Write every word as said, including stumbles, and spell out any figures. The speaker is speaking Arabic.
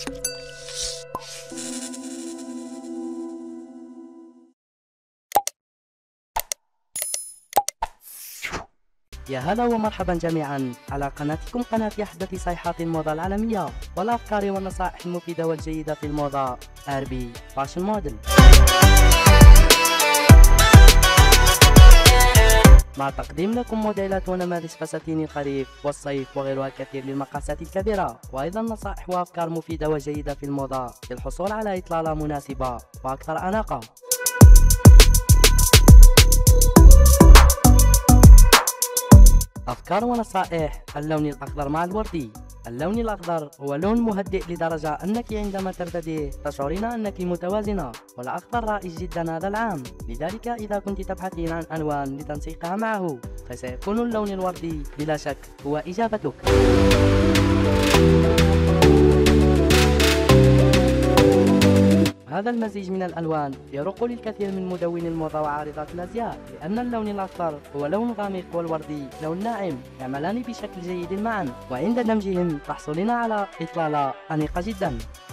يا هلا ومرحبا جميعا على قناتكم، قناة أحدث صيحات الموضة العالمية والأفكار والنصائح المفيدة والجيدة في الموضة آر بي فاشن موديل، مع تقديم لكم موديلات ونماذج فساتين الخريف والصيف وغيرها الكثير للمقاسات الكبيرة، وأيضا نصائح وأفكار مفيدة وجيدة في الموضة للحصول على إطلالة مناسبة وأكثر أناقة. أفكار ونصائح: اللون الأخضر مع الوردي. اللون الأخضر هو لون مهدئ لدرجة أنك عندما ترتديه تشعرين أنك متوازنة، والأخضر رائج جدا هذا العام، لذلك إذا كنت تبحثين عن ألوان لتنسيقها معه فسيكون اللون الوردي بلا شك هو إجابتك. هذا المزيج من الألوان يرق للكثير من مدوني الموضة وعارضات الأزياء، لأن اللون الأصفر هو لون غامق والوردي لون ناعم، يعملان بشكل جيد معا، وعند دمجهم تحصلين على إطلالة أنيقة جدا.